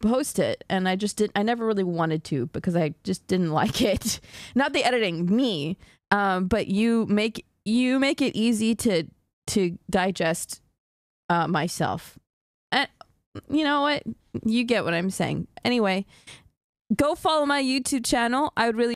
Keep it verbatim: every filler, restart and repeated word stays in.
post it, and I just didn't. I never really wanted to because I just didn't like it. Not the editing, me. Um, but you make you make it easy to to digest uh, myself. And you know what? You get what I'm saying. Anyway, go follow my YouTube channel. I would really